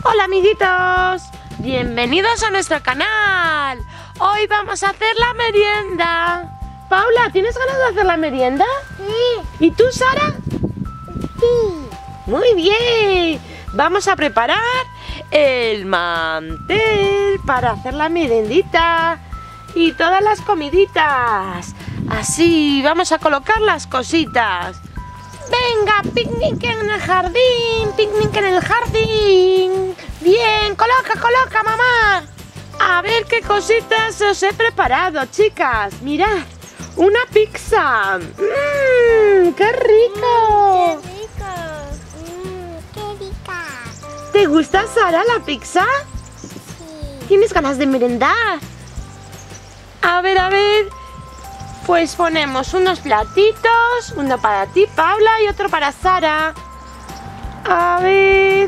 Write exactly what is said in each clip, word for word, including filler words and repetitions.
Hola amiguitos, bienvenidos a nuestro canal. Hoy vamos a hacer la merienda. Paula, ¿tienes ganas de hacer la merienda? Sí. ¿Y tú, Sara? Sí. Muy bien. Vamos a preparar el mantel para hacer la merendita y todas las comiditas. Así, vamos a colocar las cositas. Venga, picnic en el jardín, picnic en el jardín. Bien, coloca, coloca, mamá. A ver qué cositas os he preparado, chicas. Mirad, una pizza. Mmm, qué rico. Mm, qué rico. Mm, qué rica. ¿Te gusta, Sara, la pizza? Sí. ¿Tienes ganas de merendar? A ver, a ver. Pues ponemos unos platitos, uno para ti, Paula, y otro para Sara. A ver.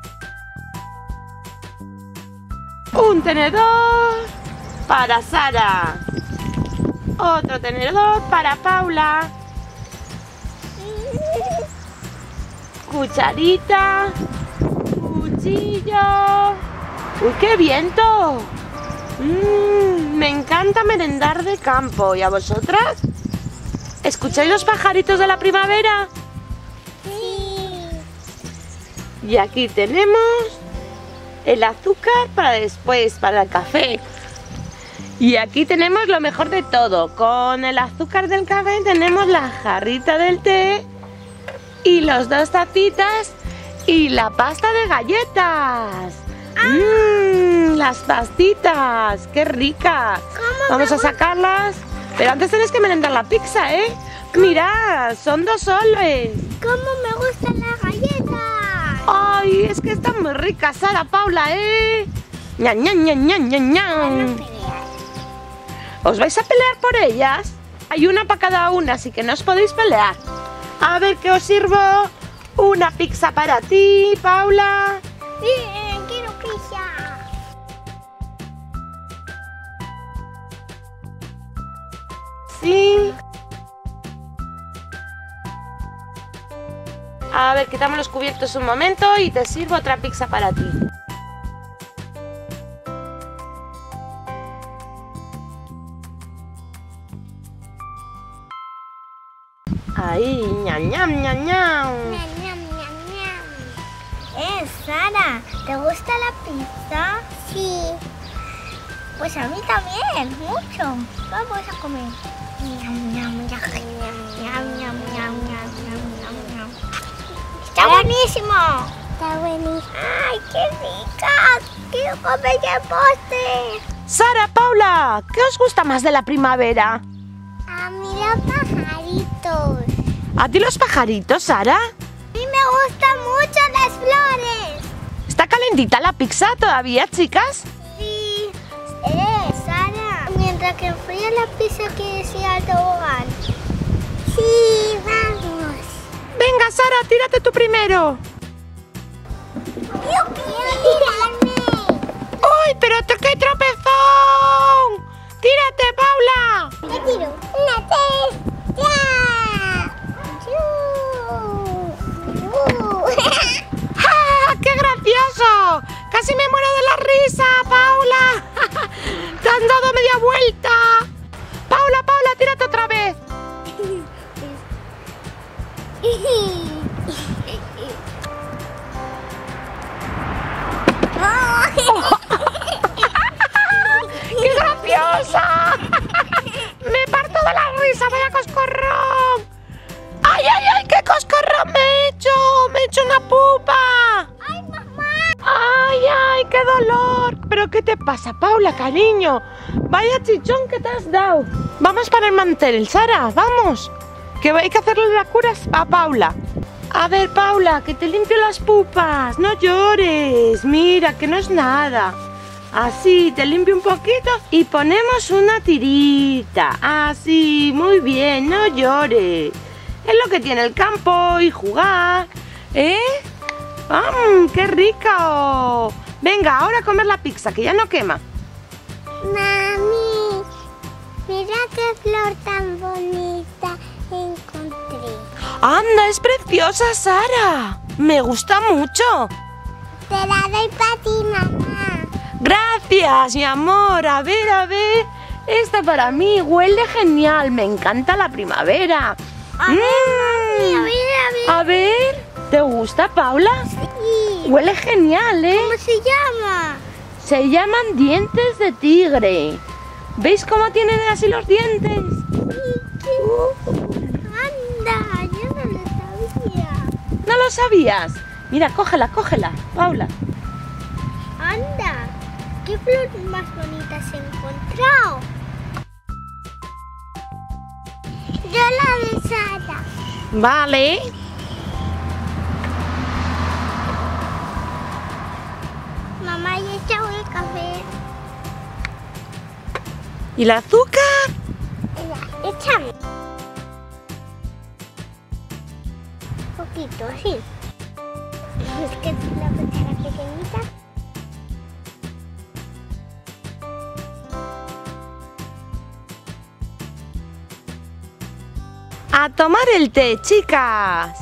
Un tenedor para Sara. Otro tenedor para Paula. Cucharita. Cuchillo. ¡Uy, qué viento! Mmm, me encanta merendar de campo. ¿Y a vosotras? ¿Escucháis los pajaritos de la primavera? Sí. Y aquí tenemos el azúcar para después, para el café. Y aquí tenemos lo mejor de todo. Con el azúcar del café tenemos la jarrita del té y los dos tacitas y la pasta de galletas. Mmm, las pastitas, qué ricas. Vamos a sacarlas. Pero antes tenéis que merendar la pizza, ¿eh? Mirad, son dos soles. ¿Cómo me gustan las galletas? Ay, es que están muy ricas, Sara, Paula, ¿eh? Ña, ña, ña, ña, ña, ña. Van a pelear. ¿Os vais a pelear por ellas? Hay una para cada una, así que no os podéis pelear. A ver, ¿qué os sirvo? Una pizza para ti, Paula. Bien, quiero pizza. Sí. A ver, quitamos los cubiertos un momento y te sirvo otra pizza para ti. Ahí, ñam, ñam, ñam, ñam. Ñam, ñam, ñam, ñam. Eh, Sara, ¿te gusta la pizza? Sí. Pues a mí también, mucho. Vamos a comer. Ñam, ñam, ñam, ñam, ñam, ñam, ñam, ñam, ñam, ñam. Está buenísimo. Está buenísimo. Ay, qué rica. Quiero comer el postre. Sara, Paula, ¿qué os gusta más de la primavera? A mí los pajaritos. ¿A ti los pajaritos, Sara? A mí me gustan mucho las flores. ¿Está calentita la pizza todavía, chicas? Sí. Eh, Sara, mientras que enfría la pizza, ¿quieres ir al tobogán? Sí, vamos. Venga, Sara, tírate tú primero. Yo quiero tirarme. ¡Uy, pero te- qué tropezón! ¡Tírate, Paula! Me tiro. Una, tres, ya. Yu. Uh. ¡Ah, qué gracioso! ¡Casi me muero de la risa, Paula! ¡Te han dado media vuelta! ¡Paula, Paula, tírate otra vez! ¡Qué graciosa! ¡Me parto de la risa! ¡Vaya coscorrón! ¡Ay, ay, ay! ¡Qué coscorrón me he hecho! ¡Me he hecho una pupa! ¡Ay, mamá! ¡Ay, ay! ¡Qué dolor! ¿Pero qué te pasa, Paula, cariño? ¡Vaya chichón que te has dado! Vamos para el mantel, Sara, vamos. Que hay que hacerle la cura a Paula. A ver, Paula, que te limpio las pupas. No llores. Mira, que no es nada. Así, te limpio un poquito y ponemos una tirita. Así, muy bien, no llores. Es lo que tiene el campo y jugar. ¿Eh? ¡Mmm, qué rico! Venga, ahora a comer la pizza, que ya no quema. Mami, mira qué flor tan bonita encontré. ¡Anda, es preciosa, Sara! Me gusta mucho. Te la doy para Gracias, mi amor. A ver, a ver. Esta para mí huele genial. Me encanta la primavera. A ver, mami, a ver, a ver. A ver, ¿te gusta, Paula? Sí. Huele genial, ¿eh? ¿Cómo se llama? Se llaman dientes de tigre. ¿Veis cómo tienen así los dientes? Anda, yo no lo sabía. ¿No lo sabías? Mira, cógela, cógela, Paula. Anda, qué flor más bonitas he encontrado. Yo la de Sara. Vale. Mamá, ya echado el café. ¿Y el azúcar? Mira, échame. Un poquito, así. Es que es una cuchara pequeñita. A tomar el té, chicas.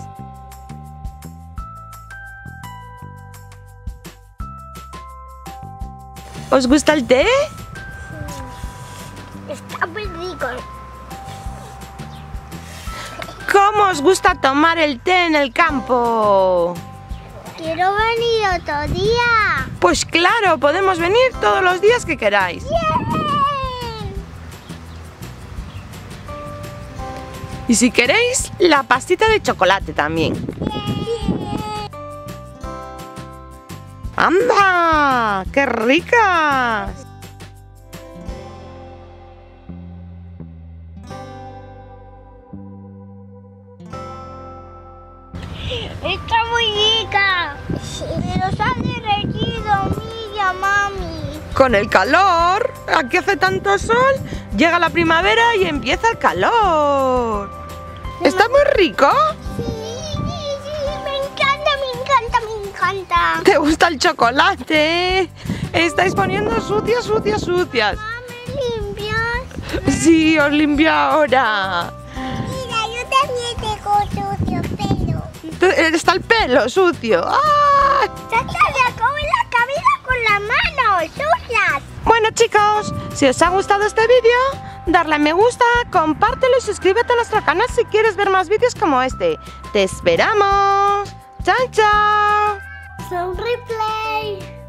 ¿Os gusta el té? Está muy rico. ¿Cómo os gusta tomar el té en el campo? Quiero venir otro día. Pues claro, podemos venir todos los días que queráis. ¡Bien! Y si queréis, la pastita de chocolate también. ¡Bien! ¡Anda! ¡Qué ricas! Está muy rica. Pero se ha derretido, mira, mami. Con el calor, aquí hace tanto sol, llega la primavera y empieza el calor. ¿Está muy rico? Sí, sí, sí, me encanta, me encanta, me encanta. ¿Te gusta el chocolate? Estáis poniendo sucias, sucias, sucias. ¿Me limpias? Sí, os limpio ahora. Mira, yo también tengo sucio pelo. Está el pelo sucio. ¡Ah! ¡Se te acabó la cabeza con las manos sucias! Bueno, chicos, si os ha gustado este vídeo, darle a me gusta, compártelo y suscríbete a nuestro canal si quieres ver más vídeos como este. ¡Te esperamos! ¡Chao, chao! Son replay.